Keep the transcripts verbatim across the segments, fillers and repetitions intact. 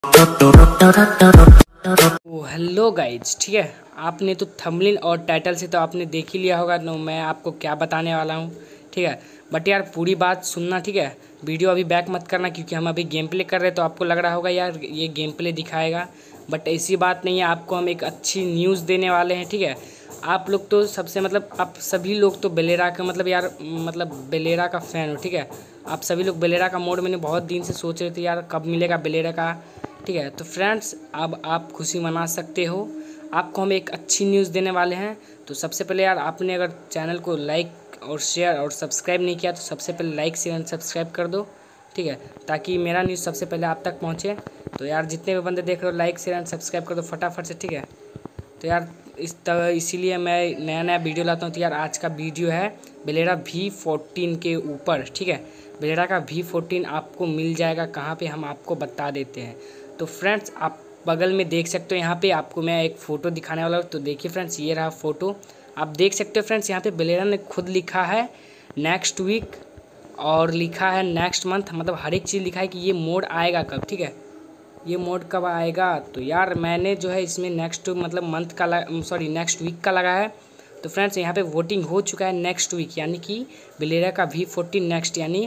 तो hello guys, ठीक है। आपने तो थंबनेल और टाइटल से तो आपने देख ही लिया होगा तो मैं आपको क्या बताने वाला हूँ, ठीक है। बट यार पूरी बात सुनना, ठीक है। वीडियो अभी बैक मत करना क्योंकि हम अभी गेम प्ले कर रहे हैं तो आपको लग रहा होगा यार ये गेम प्ले दिखाएगा, बट ऐसी बात नहीं है। आपको हम एक अच्छी न्यूज़ देने वाले हैं, ठीक है। आप लोग तो सबसे मतलब आप सभी लोग तो बेलेरा का मतलब यार मतलब बेलेरा का फ़ैन हो, ठीक है। आप सभी लोग बेलेरा का मोड मैंने बहुत दिन से सोच रहे थे यार कब मिलेगा बेलेरा का, ठीक है। तो फ्रेंड्स अब आप खुशी मना सकते हो, आपको हम एक अच्छी न्यूज़ देने वाले हैं। तो सबसे पहले यार आपने अगर चैनल को लाइक और शेयर और सब्सक्राइब नहीं किया तो सबसे पहले लाइक शेयर एंड सब्सक्राइब कर दो, ठीक है, ताकि मेरा न्यूज़ सबसे पहले आप तक पहुंचे। तो यार जितने भी बंदे देख रहे हो लाइक शेयर एंड सब्सक्राइब कर दो फटाफट से, ठीक है। तो यार इस तरह इसीलिए मैं नया नया वीडियो लाता हूँ। तो यार आज का वीडियो है बेलेरा वी फोर्टीन के ऊपर, ठीक है। बेलेरा का वी फोर्टीन आपको मिल जाएगा कहाँ पे, हम आपको बता देते हैं। तो फ्रेंड्स आप बगल में देख सकते हो, यहाँ पे आपको मैं एक फ़ोटो दिखाने वाला हूँ। तो देखिए फ्रेंड्स, ये रहा फ़ोटो, आप देख सकते हो फ्रेंड्स। यहाँ पे बेलेरा ने खुद लिखा है नेक्स्ट वीक और लिखा है नेक्स्ट मंथ, मतलब हर एक चीज़ लिखा है कि ये मोड आएगा कब, ठीक है। ये मोड कब आएगा तो यार मैंने जो है इसमें नेक्स्ट मतलब मंथ का सॉरी नेक्स्ट वीक का लगा है। तो फ्रेंड्स यहाँ पे वोटिंग हो चुका है नेक्स्ट वीक, यानी कि बेलेरा का वी फोर्टीन नेक्स्ट यानी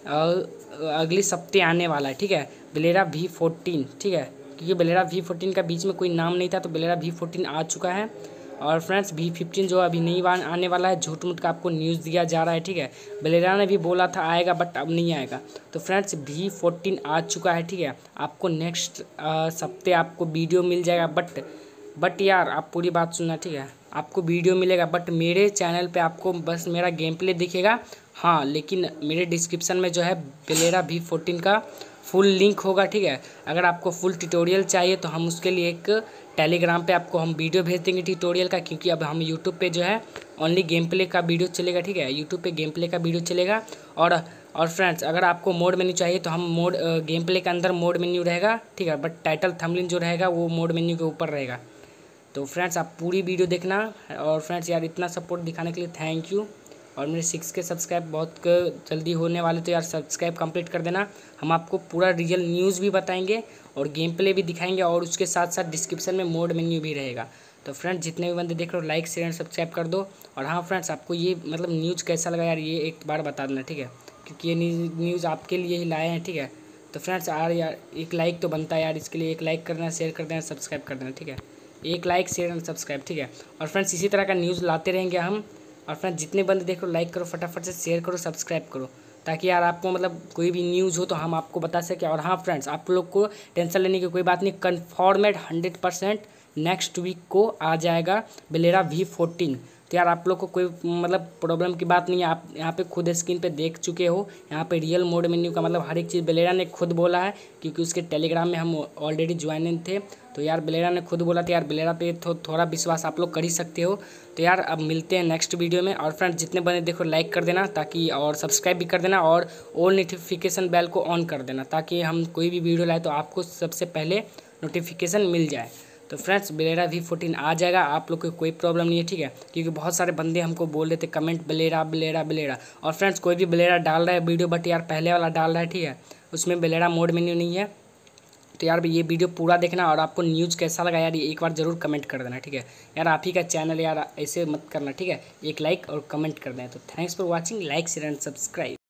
अगले सप्ते आने वाला है, ठीक है। बेलेरा वी फोर्टीन, ठीक है, क्योंकि बेलेरा वी फोर्टीन का बीच में कोई नाम नहीं था तो बेलेरा वी फोर्टीन आ चुका है। और फ्रेंड्स वी फिफ्टीन जो अभी नहीं आने वाला है, झूठ मूठ का आपको न्यूज़ दिया जा रहा है, ठीक है। बेलेरा ने भी बोला था आएगा बट अब नहीं आएगा। तो फ्रेंड्स वी फोर्टीन आ चुका है, ठीक है। आपको नेक्स्ट सप्ते आपको वीडियो मिल जाएगा, बट बट यार आप पूरी बात सुनना, ठीक है। आपको वीडियो मिलेगा बट मेरे चैनल पे आपको बस मेरा गेम प्ले दिखेगा, हाँ। लेकिन मेरे डिस्क्रिप्शन में जो है बेलेरा वी फोर्टीन का फुल लिंक होगा, ठीक है। अगर आपको फुल ट्यूटोरियल चाहिए तो हम उसके लिए एक टेलीग्राम पे आपको हम वीडियो भेज देंगे ट्यूटोरियल का, क्योंकि अब हम यूट्यूब पे जो है ओनली गेम प्ले का वीडियो चलेगा, ठीक है। यूट्यूब पे गेम प्ले का वीडियो चलेगा। और और फ्रेंड्स अगर आपको मोड मेन्यू चाहिए तो हम मोड गेम प्ले के अंदर मोड मेन्यू रहेगा, ठीक है। बट टाइटल थंबनेल जो रहेगा वो मोड मेन्यू के ऊपर रहेगा। तो फ्रेंड्स आप पूरी वीडियो देखना। और फ्रेंड्स यार इतना सपोर्ट दिखाने के लिए थैंक यू। और मेरे सिक्स के सब्सक्राइब बहुत जल्दी होने वाले, तो यार सब्सक्राइब कंप्लीट कर देना। हम आपको पूरा रियल न्यूज़ भी बताएंगे और गेम प्ले भी दिखाएंगे और उसके साथ साथ डिस्क्रिप्शन में मोड मेन्यू भी रहेगा। तो फ्रेंड्स जितने भी बंदे देख रहे हो लाइक शेयर एंड सब्सक्राइब कर दो। और हाँ फ्रेंड्स आपको ये मतलब न्यूज़ कैसा लगा यार ये एक बार बता देना, ठीक है, क्योंकि ये न्यूज़ आपके लिए ही लाए हैं, ठीक है। तो फ्रेंड्स यार यार एक लाइक तो बनता है यार, इसके लिए एक लाइक कर देना, शेयर कर देना, सब्सक्राइब कर देना, ठीक है। एक लाइक शेयर एंड सब्सक्राइब, ठीक है। और फ्रेंड्स इसी तरह का न्यूज़ लाते रहेंगे हम। और फ्रेंड्स जितने बंदे देखो लाइक करो फटाफट से, शेयर करो, सब्सक्राइब करो, ताकि यार आपको मतलब कोई भी न्यूज़ हो तो हम आपको बता सकें। और हाँ फ्रेंड्स आप लोग को टेंशन लेने की कोई बात नहीं, confirmed hundred percent next week को आ जाएगा बेलेरा वी फोर्टीन। तो यार आप लोग को कोई मतलब प्रॉब्लम की बात नहीं है। आप यहाँ पे खुद स्क्रीन पे देख चुके हो, यहाँ पे रियल मोड मेन्यू का मतलब हर एक चीज़ बेलेरा ने खुद बोला है, क्योंकि उसके टेलीग्राम में हम ऑलरेडी ज्वाइन थे। तो यार बेलेरा ने खुद बोला था यार, बेलेरा पे थो, थोड़ा विश्वास आप लोग कर ही सकते हो। तो यार अब मिलते हैं नेक्स्ट वीडियो में। और फ्रेंड्स जितने बने देखो लाइक कर देना ताकि, और सब्सक्राइब भी कर देना, और ऑल नोटिफिकेशन बेल को ऑन कर देना ताकि हम कोई भी वीडियो लाए तो आपको सबसे पहले नोटिफिकेशन मिल जाए। तो फ्रेंड्स बेलेरा वी फोर्टीन आ जाएगा, आप लोग को कोई प्रॉब्लम नहीं है, ठीक है। क्योंकि बहुत सारे बंदे हमको बोल रहे थे कमेंट बेलेरा बेलेरा बेलेरा। और फ्रेंड्स कोई भी बेलेरा डाल रहा है वीडियो, बट यार पहले वाला डाल रहा है, ठीक है, उसमें बेलेरा मोड मेन्यू नहीं है। तो यार ये वीडियो पूरा देखना और आपको न्यूज़ कैसा लगा यार ये एक बार ज़रूर कमेंट कर देना, ठीक है। यार आप ही का चैनल यार ऐसे मत करना, ठीक है। एक लाइक और कमेंट कर दें। तो thanks for watching, like share and subscribe.